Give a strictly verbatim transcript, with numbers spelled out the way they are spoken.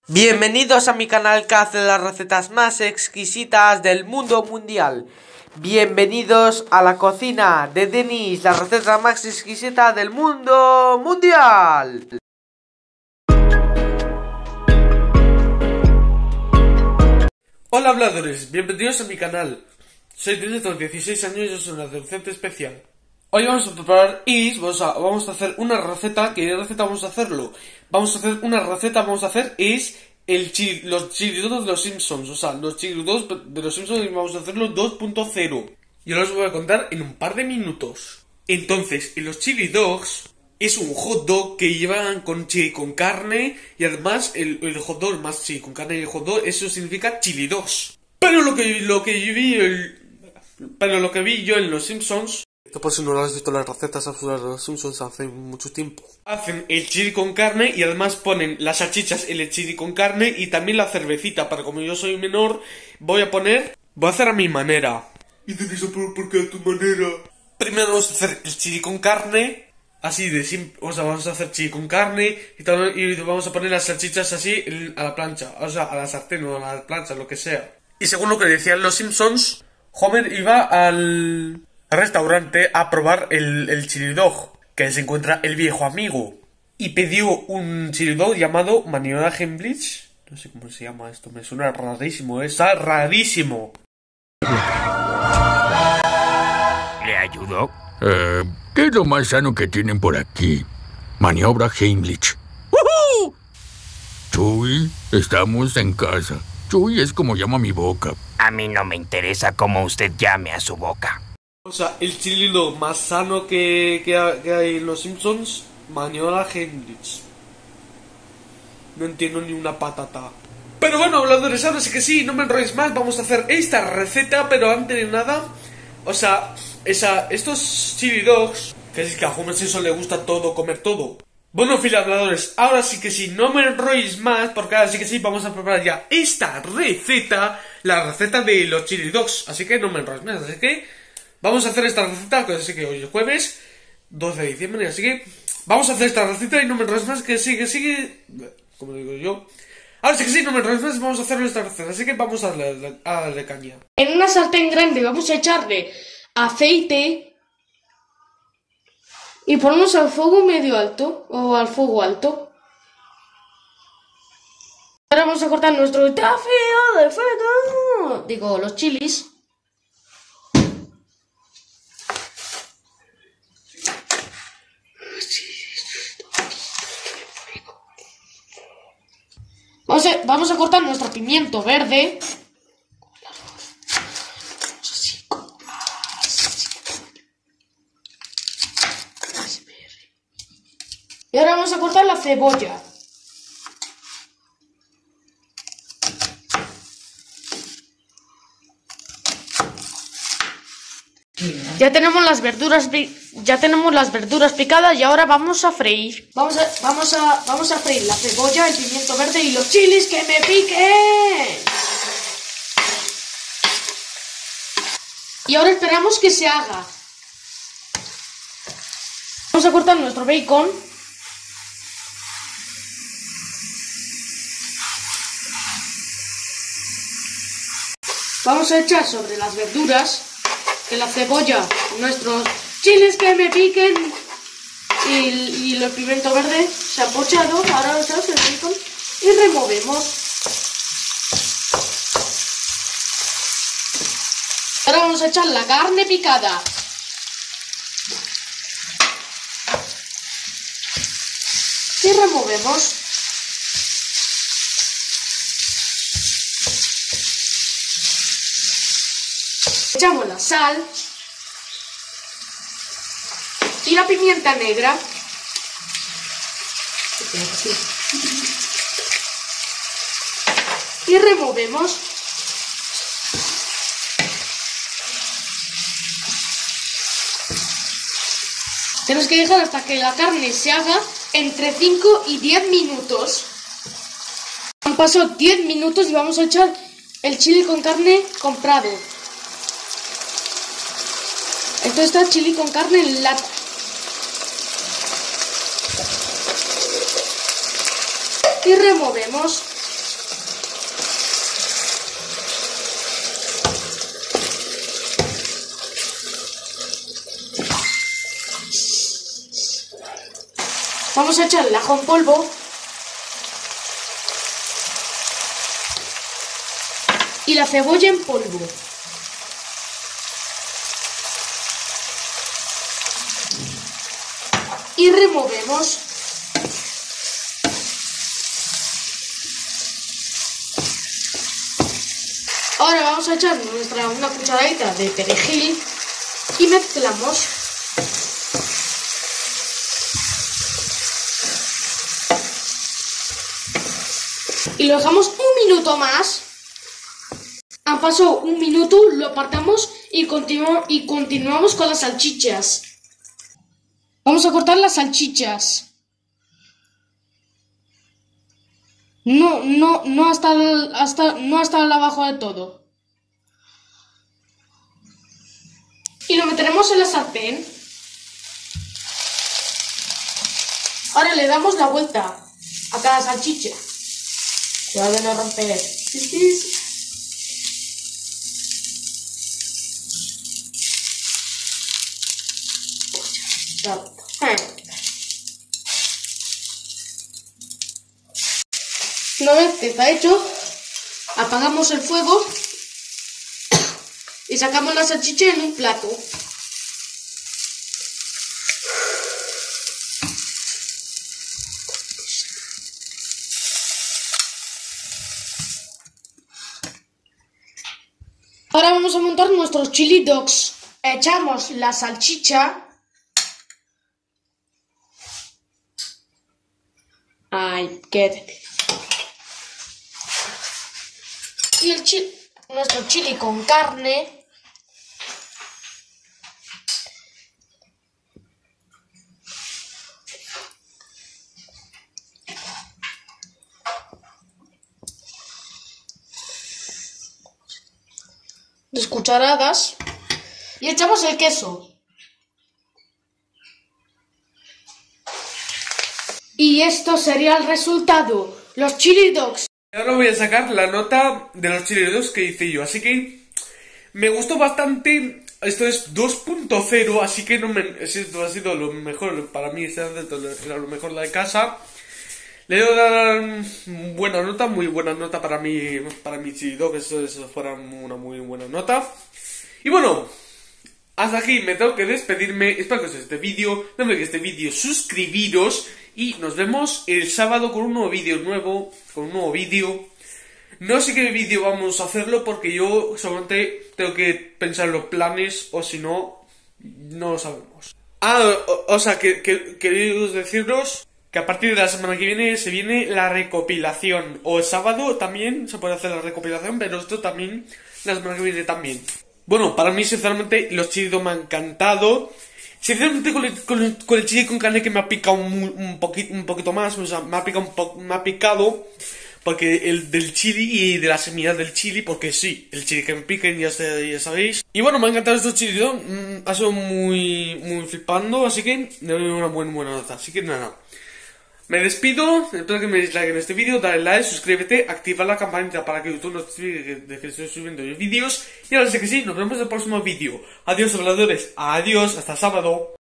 Bienvenidos a mi canal que hace las recetas más exquisitas del mundo mundial. Bienvenidos a la cocina de Denis, la receta más exquisita del mundo mundial. Hola habladores, bienvenidos a mi canal. Soy Denis, tengo dieciséis años y yo soy un adolescente especial. Hoy vamos a preparar is, vamos a, vamos a hacer una receta. ¿Qué receta vamos a hacerlo? Vamos a hacer una receta, vamos a hacer es el chili, los chilidogs de los Simpsons. O sea, los chilidogs de los Simpsons vamos a hacerlo dos punto cero. Yo los voy a contar en un par de minutos. Entonces, en los chilidogs es un hot dog que llevan con chili con carne. Y además el, el hot dog más chili con carne y el hot dog, eso significa chilidogs. Pero lo que, lo que yo vi el, Pero lo que vi yo en los Simpsons, que por si no lo has visto las recetas absurdas de los Simpsons hace mucho tiempo, hacen el chili con carne y además ponen las salchichas en el chili con carne y también la cervecita. Para como yo soy menor, voy a poner, voy a hacer a mi manera. ¿Y dices eso por qué a tu manera? Primero vamos a hacer el chili con carne, así de simple, o sea, vamos a hacer chili con carne y, también, y vamos a poner las salchichas así a la plancha, o sea, a la sartén o a la plancha, lo que sea. Y según lo que decían los Simpsons, Homer iba al restaurante a probar el, el chili dog, que se encuentra el viejo amigo, y pidió un chili dog llamado Maniola Hemblitz. No sé cómo se llama esto, me suena rarísimo, está rarísimo. ¿Le ayudó? Eh, ¿qué es lo más sano que tienen por aquí? Maniobra Heimlich. ¡Woohoo! Chuy, estamos en casa. Chuy es como llama mi boca. A mí no me interesa cómo usted llame a su boca. O sea, el chili dog más sano que, que, ha, que hay en los Simpsons, Maniola Hemblitz. No entiendo ni una patata. Pero bueno, habladores, ahora sí que sí, no me enrolléis más, vamos a hacer esta receta, pero antes de nada, o sea, esa, estos chili dogs, que es que a Homer Simpson le gusta todo, comer todo. Bueno, fila habladores, ahora sí que sí, no me enrolléis más, porque ahora sí que sí, vamos a preparar ya esta receta, la receta de los chili dogs, así que no me enrolléis más, así que vamos a hacer esta receta, así que hoy es jueves, doce de diciembre, así que vamos a hacer esta receta y no me enrolléis más, que sí, que sí, como digo yo. Ahora sí que sí, no me enrolléis más, vamos a hacer nuestra receta, así que vamos a darle, a darle caña. En una sartén grande vamos a echarle aceite y ponemos al fuego medio alto o al fuego alto. Ahora vamos a cortar nuestro desafío de fuego, digo, los chilis. Vamos a, vamos a cortar nuestro pimiento verde. Y ahora vamos a cortar la cebolla. Ya tenemos las verduras, ya tenemos las verduras picadas y ahora vamos a freír. Vamos a, vamos a, vamos a freír la cebolla, el pimiento verde y los chilis que me piquen. Y ahora esperamos que se haga. Vamos a cortar nuestro bacon. Vamos a echar sobre las verduras, que la cebolla, nuestros chiles que me piquen y, y el pimiento verde se ha pochado. Ahora lo echamos el bacon y removemos. Ahora vamos a echar la carne picada. Y removemos. Echamos la sal y la pimienta negra y removemos. Tenemos que dejar hasta que la carne se haga entre cinco y diez minutos. Han pasado diez minutos y vamos a echar el chili con carne comprado. Esto está chili con carne en lata. y removemos. Vamos a echar el ajo en polvo. Y la cebolla en polvo. Y removemos. Ahora vamos a echar nuestra, una cucharadita de perejil y mezclamos. Y lo dejamos un minuto más. Han pasado un minuto, lo apartamos y, continu y continuamos con las salchichas. Vamos a cortar las salchichas. No, no, no hasta, el, hasta, no hasta el abajo de todo. Y lo meteremos en la sartén. Ahora le damos la vuelta a cada salchicha. Cuidado de no romper. Una vez que está hecho, apagamos el fuego y sacamos la salchicha en un plato. Ahora vamos a montar nuestros chili dogs. Echamos la salchicha. Ay, qué... Y el chili, nuestro chili con carne. Dos cucharadas. Y echamos el queso. Y esto sería el resultado. Los chili dogs. Ahora voy a sacar la nota de los chili dogs que hice yo, así que me gustó bastante. Esto es dos punto cero, así que no me, esto ha sido lo mejor para mí, era lo mejor la de casa. Le voy a dar buena nota, muy buena nota para mí, para mi chili dog, eso, eso fuera una muy buena nota. Y bueno, hasta aquí me tengo que despedirme. Espero que os guste este vídeo, no me que este vídeo, suscribiros. Y nos vemos el sábado con un nuevo vídeo nuevo, con un nuevo vídeo. No sé qué vídeo vamos a hacerlo porque yo solamente tengo que pensar los planes o si no, no lo sabemos. Ah, o, o sea, que, que quería deciros que a partir de la semana que viene se viene la recopilación. O el sábado también se puede hacer la recopilación, pero esto también la semana que viene también. Bueno, para mí sinceramente los chili dogs me han encantado. Sinceramente con el, con, el, con el chili con carne que me ha picado un, un, poquito, un poquito más, o sea, me ha picado un po, me ha picado porque el del chili y de las semillas del chili, porque sí, el chili que me piquen ya, ya sabéis. Y bueno, me ha encantado estos chili dogs, mm, ha sido muy, muy flipando, así que le doy una buena, buena nota, así que nada. Me despido, espero que me deis like en este vídeo, dale like, suscríbete, activa la campanita para que YouTube notifique de que estoy subiendo vídeos. Y ahora sí que sí, nos vemos en el próximo vídeo. Adiós, habladores, adiós, hasta sábado.